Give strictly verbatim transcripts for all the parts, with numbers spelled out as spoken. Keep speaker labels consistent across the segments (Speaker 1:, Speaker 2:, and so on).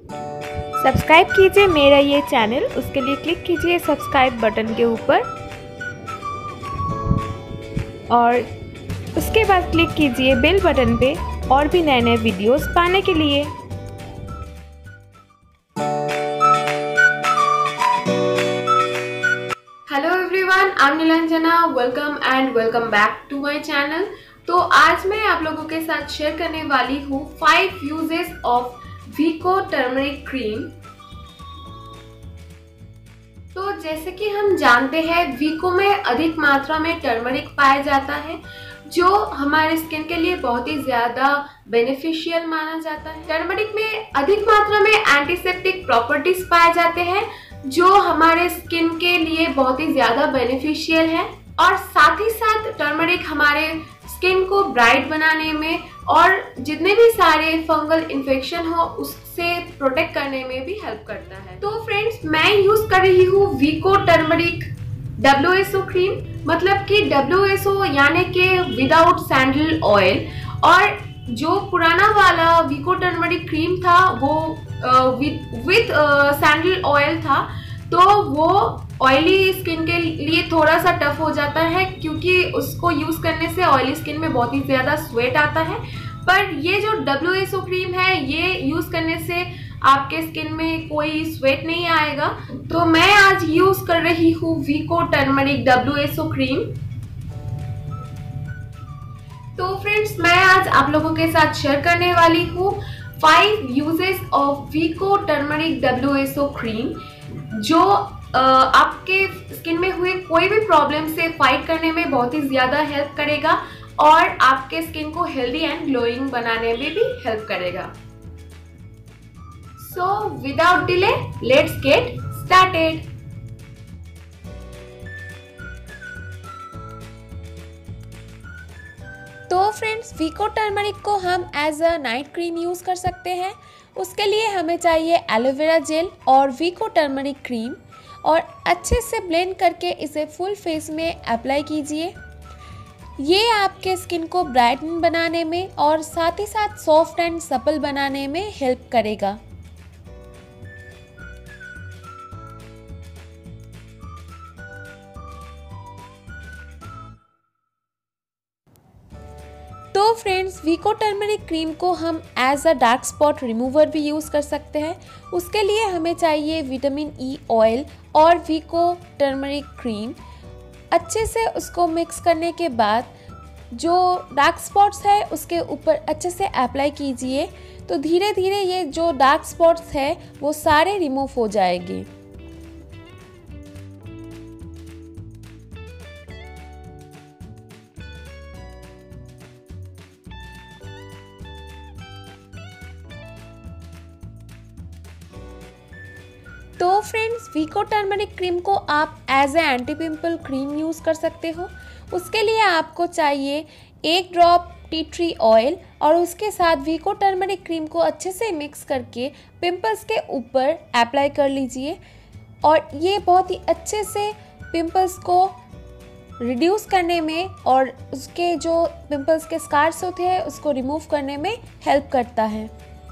Speaker 1: Subscribe कीजिए मेरा ये चैनल, उसके लिए क्लिक कीजिए सब्सक्राइब बटन के ऊपर और उसके बाद क्लिक कीजिए बेल बटन पे और भी नए नए वीडियोस पाने के लिए।
Speaker 2: Hello everyone, I am Neelanjana. Welcome and welcome back to my channel. तो आज मैं आप लोगों के साथ शेयर करने वाली हूँ five uses of Vicco turmeric cream. तो जैसे कि हम जानते हैं, विको में अधिक मात्रा में टर्मरिक पाया जाता है, जो हमारे स्किन के लिए बहुत ही ज्यादा बेनिफिशियल माना जाता है। टर्मरिक में अधिक मात्रा में एंटीसेप्टिक प्रॉपर्टीज पाए जाते हैं, जो हमारे स्किन के लिए बहुत ही ज्यादा बेनिफिशियल है। और साथ ही साथ टर्मरिक हमारे स्किन को ब्राइट बनाने में और जितने भी सारे फंगल इन्फेक्शन हो उससे प्रोटेक्ट करने में भी हेल्प करता है। तो फ्रेंड्स, मैं यूज कर रही हूँ Vicco turmeric W S O cream, मतलब कि डब्ल्यू एस ओ यानी कि विदाउट सैंडल ऑयल। और जो पुराना वाला विको टर्मरिक क्रीम था वो विद सैंडल ऑयल था, तो वो ऑयली स्किन के लिए थोड़ा सा टफ हो जाता है, क्योंकि उसको यूज करने से ऑयली स्किन में बहुत ही ज्यादा स्वेट आता है। पर ये जो डब्ल्यू एस ओ क्रीम है, ये यूज करने से आपके स्किन में कोई स्वेट नहीं आएगा। तो मैं आज यूज कर रही हूँ Vicco turmeric W S O cream. तो फ्रेंड्स, मैं आज आप लोगों के साथ शेयर करने वाली हूँ five uses of Vicco turmeric W S O cream, जो आ, आपके स्किन में हुए कोई भी प्रॉब्लम से फाइट करने में बहुत ही ज्यादा हेल्प करेगा और आपके स्किन को हेल्दी एंड ग्लोइंग बनाने में भी हेल्प करेगा। So without delay, let's get started.
Speaker 3: तो फ्रेंड्स, विको टर्मरिक को हम as a night cream use कर सकते हैं। उसके लिए हमें चाहिए एलोवेरा जेल और विको टर्मरिक क्रीम, और अच्छे से ब्लेंड करके इसे फुल फेस में अप्लाई कीजिए। ये आपके स्किन को ब्राइटन बनाने में और साथ ही साथ सॉफ्ट एंड सपल बनाने में हेल्प करेगा। तो फ्रेंड्स, विको टर्मरिक क्रीम को हम as a dark spot remover भी यूज़ कर सकते हैं। उसके लिए हमें चाहिए विटामिन ई ऑयल और विको टर्मरिक क्रीम। अच्छे से उसको मिक्स करने के बाद जो डार्क स्पॉट्स है उसके ऊपर अच्छे से अप्लाई कीजिए, तो धीरे धीरे ये जो डार्क स्पॉट्स है वो सारे रिमूव हो जाएंगे। तो फ्रेंड्स, विको टर्मरिक क्रीम को आप as a anti pimple cream use कर सकते हो। उसके लिए आपको चाहिए एक ड्रॉप टी ट्री ऑयल, और उसके साथ विको टर्मरिक क्रीम को अच्छे से मिक्स करके पिंपल्स के ऊपर अप्लाई कर लीजिए, और ये बहुत ही अच्छे से पिंपल्स को रिड्यूस करने में और उसके जो पिंपल्स के स्कार्स होते हैं उसको रिमूव करने में हेल्प करता है।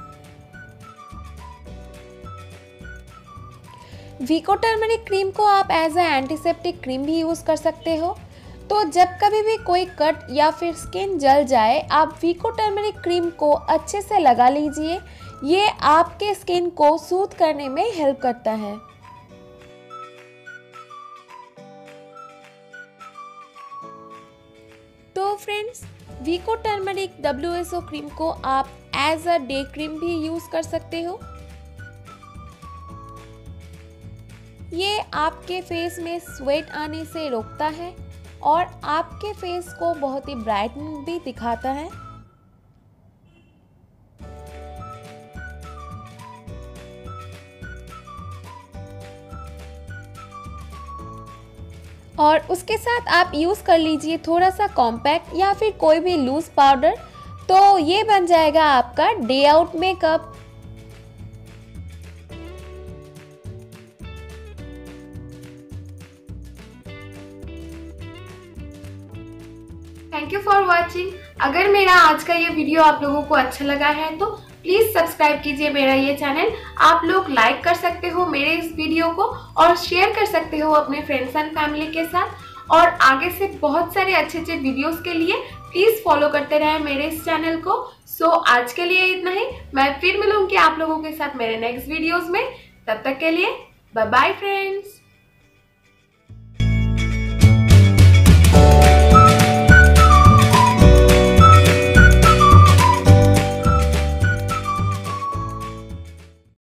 Speaker 3: विको टर्मरिक क्रीम को आप एज ए एंटीसेप्टिक क्रीम भी यूज़ कर सकते हो। तो जब कभी भी कोई कट या फिर स्किन जल जाए, आप विको टर्मरिक क्रीम को अच्छे से लगा लीजिए। ये आपके स्किन को सूद करने में हेल्प करता है। तो friends, Vicco turmeric W S O cream को आप एज अ डे क्रीम भी यूज़ कर सकते हो। ये आपके फेस में स्वेट आने से रोकता है और आपके फेस को बहुत ही ब्राइटन भी दिखाता है। और उसके साथ आप यूज़ कर लीजिए थोड़ा सा कॉम्पैक्ट या फिर कोई भी लूज पाउडर, तो ये बन जाएगा आपका day out makeup.
Speaker 2: Thank you for watching. अगर मेरा आज का ये वीडियो आप लोगों को अच्छा लगा है तो प्लीज सब्सक्राइब कीजिए मेरा ये चैनल। आप लोग लाइक कर सकते हो मेरे इस वीडियो को और शेयर कर सकते हो अपने फ्रेंड्स एंड फैमिली के साथ। और आगे से बहुत सारे अच्छे अच्छे वीडियोस के लिए प्लीज फॉलो करते रहे मेरे इस चैनल को। सो so, आज के लिए इतना ही। मैं फिर मिलूंगी आप लोगों के साथ मेरे नेक्स्ट वीडियोस में। तब तक के लिए बाय बाय फ्रेंड्स।